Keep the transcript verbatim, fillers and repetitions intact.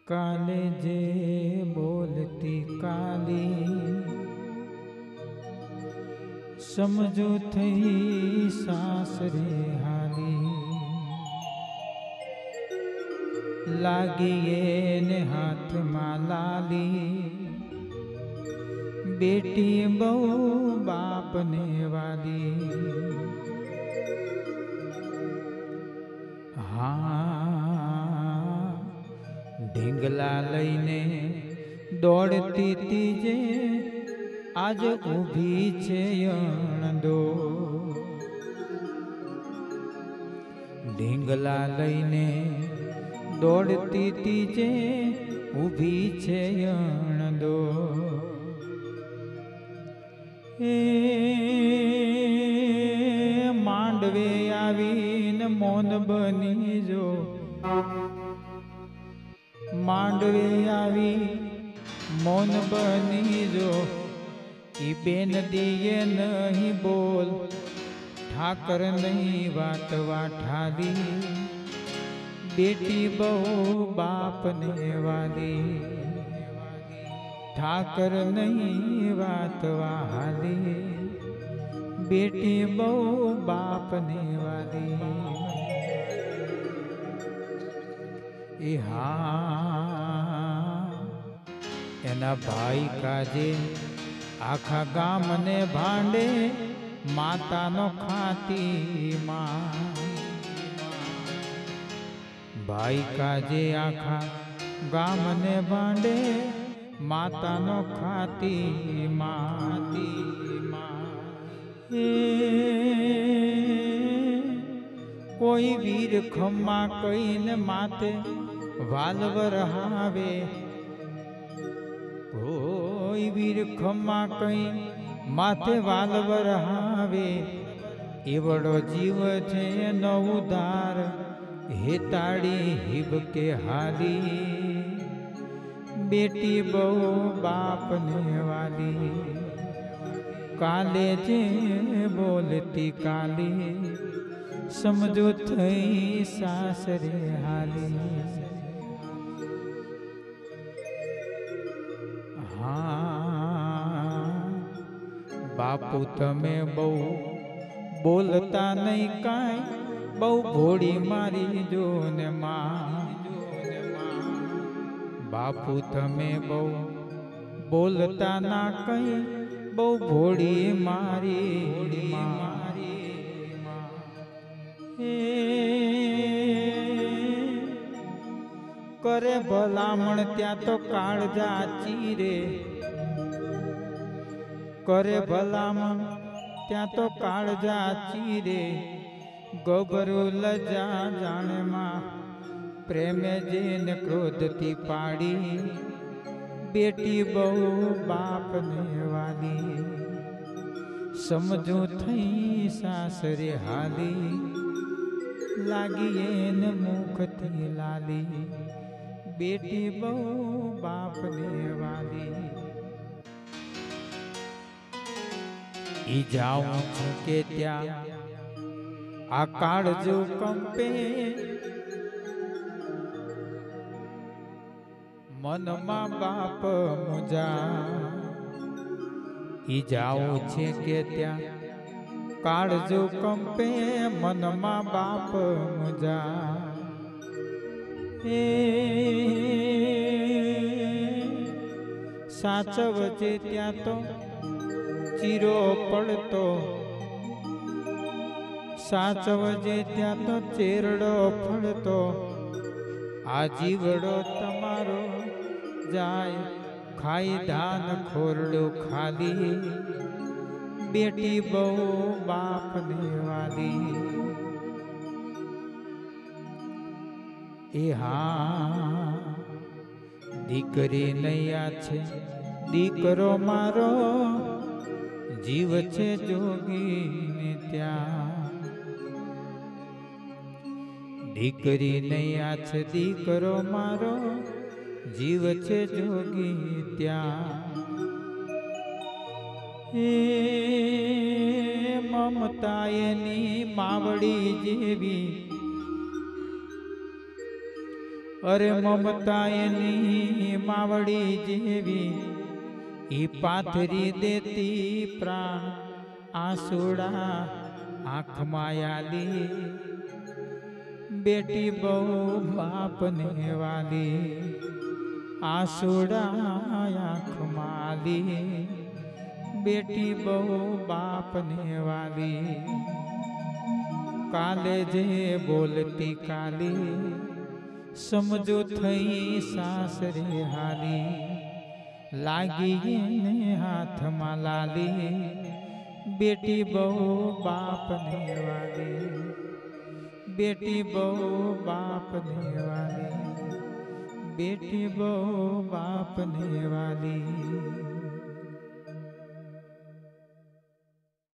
काले जे बोलती काली समझो थई सासरे हाली लागी ने हाथ में लाली बेटी बहु बाप ने वाली हाँ ढींगला लईने दौड़ती तीजे आज ऊभी छे अणदो ढींगला लईने दौड़ती तीजे ऊभी छे अणदो ए मांडवे आवीन मौन बनी जो मांडवे आवी मौन बनी जो ई बेन दिए नहीं बोल ठाकर नहीं वात वाठाली बेटी बहु बाप ने वाली ठाकर नहीं वात वाली बेटी बहु बाप ने वाली ए हाँ एना भाई काजे आखा गाम ने भांडे माता नो खाती माँ भाई काजे आखा गाम ने भांडे माता नो खाती माती माँ कोई वीर खम्मा कई न माते वालवर हावे कोई वीर खम्मा कई माथे वालवर हावे एवड़ो जीव छे न उदार हेताड़ी हिब के हाली बेटी बहु बाप ने वाली काले जे बोलती काली समझो थई सासरे हाली हाँ बापू तमे बहु बोलता नहीं काई बहु भोड़ी मारी जो ने माँ बापू तमे बहु बोलता ना कई बहु भोड़ी मारी मारी करे भलामण त्या तो काळजा चीरे करे भलामण त्या तो काळजा चीरे गोबरू लजा जाने मां प्रेमे जेन क्रोधती पाड़ी बेटी बहु बाप ने वाली समझो थई सासरे हाली लागी एन मुख थी लाली बेटी बहु बाप ने वाली ई जाऊं छूं के त्या आ काळजो कंपे मन मा बाप मुजा ई जाऊं छे के त्या काळजो कंपे मन मा बाप मुजा ए साचवजे त्या तो चीरो पड़तो साचवजे त्या तो चेरड़ो फड़तो आजीवड़ो तमारो जाय खाई धान खोरड़ो खाली बेटी बहु बाप ने वाली ए हाँ दीकरी नैया छे दीकरो मारो जीव छे जोगी ने त्या दीकरी नैया छे दीकरो मारो जीव छे जोगी त्या ए ममता एनी मावड़ी जेवी અરે મમતા એની માવડી જેવી ઈ પાથરી દેતી પ્રાણ આસુડા આંખમાં આલી બેટી બહુ બાપને વાલી આસુડા આંખમાં આલી બેટી બહુ બાપને વાલી કાલે જે બોલતી કાલી સમજો થઈ સાસરે હાલી લાગી ને હાથમાં લાલી બેટી બહુ બાપને વાલી બેટી બહુ બાપને વાલી બેટી બહુ બાપને વાલી।